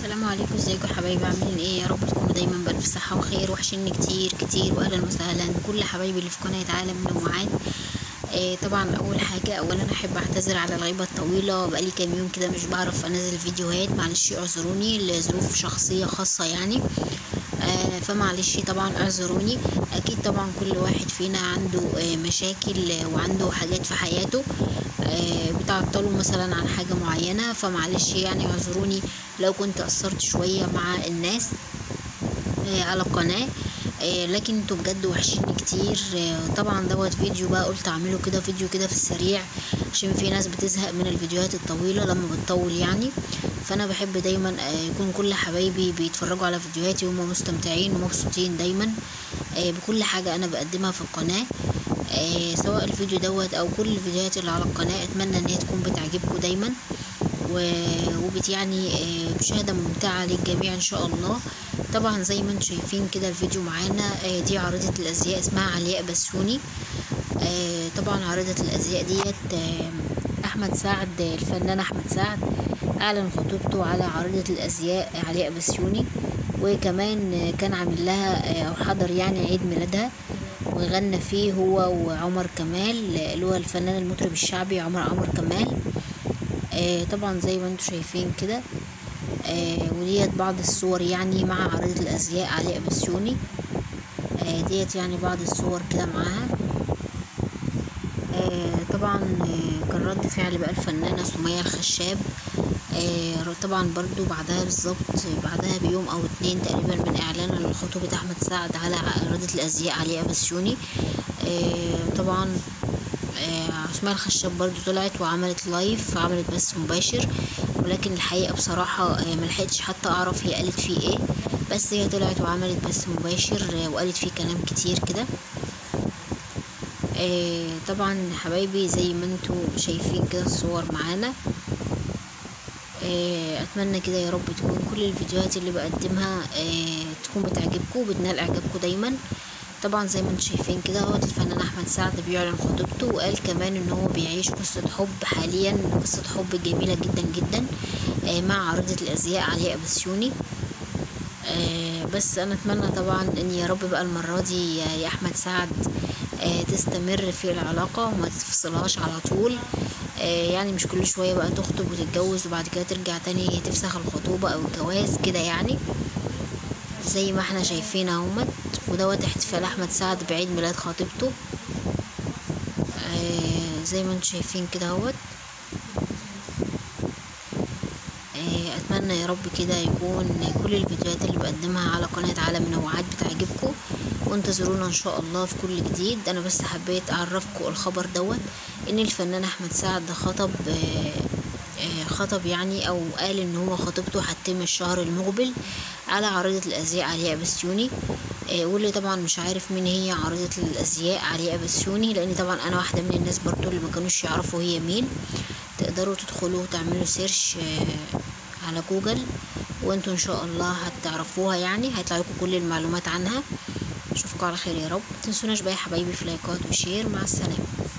السلام عليكم، ازيكم يا حبايبي؟ عاملين ايه؟ يا رب تكونوا دايما بألف صحة وخير. وحشني كتير كتير، واهلا وسهلا كل حبايبي اللي في قناة عالم منوعات. طبعا اولا احب اعتذر على الغيبة الطويلة، بقالي كام يوم كده مش بعرف انزل فيديوهات، معلش اعذروني لظروف شخصية خاصة يعني. فمعلش طبعا اعذروني. اكيد طبعا كل واحد فينا عنده مشاكل وعنده حاجات في حياته بتعطله مثلا عن حاجة معينة، فمعلش يعني اعذروني لو كنت قصرت شوية مع الناس على القناة. لكن انتوا بجد وحشيني كتير. طبعا دوت فيديو بقى قلت اعمله كده، فيديو كده في السريع، عشان في ناس بتزهق من الفيديوهات الطويلة لما بتطول يعني. فانا بحب دايما يكون كل حبايبي بيتفرجوا على فيديوهاتي وهم مستمتعين ومبسوطين دايما بكل حاجة انا بقدمها في القناة. سواء الفيديو دوت او كل الفيديوهات اللي على القناة، اتمنى ان هي تكون بتعجبكم دايما وبت يعني مشاهدة ممتعة للجميع ان شاء الله. طبعا زي ما انتم شايفين كده الفيديو معانا، دي عارضة الازياء اسمها علياء بسيوني. طبعا عارضة الازياء ديت احمد سعد، الفنان احمد سعد اعلن خطوبته على عارضة الازياء علياء بسيوني، وكمان كان عامل لها او حضر يعني عيد ميلادها، وغنى فيه هو وعمر كمال اللي هو الفنان المطرب الشعبي عمر كمال. طبعا زي ما انتم شايفين كده، وديت بعض الصور يعني مع عارضة الازياء علياء بسيوني. ديت يعني بعض الصور كده معاها. طبعا كان رد فعل بقى الفنانة سمية الخشاب. طبعا برضو بعدها بالظبط، بعدها بيوم او 2 تقريبا من اعلان خطوبة احمد سعد على عارضة الازياء علياء بسيوني. طبعا سمية الخشاب برضو طلعت وعملت لايف، عملت بث مباشر، ولكن الحقيقة بصراحة ملحقتش حتى اعرف هي قالت فيه ايه، بس هي طلعت وعملت بث مباشر وقالت فيه كلام كتير كده. طبعا حبايبي زي ما انتوا شايفين كده الصور معانا. اتمنى كده يا رب تكون كل الفيديوهات اللي بقدمها تكون بتعجبكم وبتنال اعجابكم دايما. طبعا زي ما انتم شايفين كده هو الفنان احمد سعد بيعلن خطوبته، وقال كمان ان هو بيعيش قصة حب حاليا، قصة حب جميلة جدا جدا مع عارضة الازياء علياء بسيوني. بس انا اتمنى طبعا ان يا رب بقى المرة دي يا احمد سعد تستمر في العلاقة وما تفصلهاش على طول. يعني مش كل شوية بقى تخطب وتتجوز وبعد كده ترجع تاني تفسخ الخطوبة او الجواز كده يعني، زي ما احنا شايفين اهوت. ودوت احتفال احمد سعد بعيد ميلاد خطيبته. زي ما انتم شايفين كده اهوت. اتمنى يا رب كده يكون كل الفيديوهات اللي بقدمها على قناة عالم منوعات بتعجبكم، وانتظرونا ان شاء الله في كل جديد. انا بس حبيت اعرفكم الخبر دوت، ان الفنان احمد سعد خطب يعني، او قال ان هو خطيبته هتتم الشهر المقبل على عارضة الازياء علياء بسيوني. واللي طبعا مش عارف مين هي عارضة الازياء علياء بسيوني، لان طبعا انا واحدة من الناس برضو اللي ما كانوش يعرفوا هي مين. تقدروا تدخلوا وتعملوا سيرش على جوجل، وانتوا ان شاء الله هتعرفوها يعني، هيطلع لكم كل المعلومات عنها. اشوفكم على خير يا رب. متنسوناش بقى يا حبايبي في لايكات وشير. مع السلامة.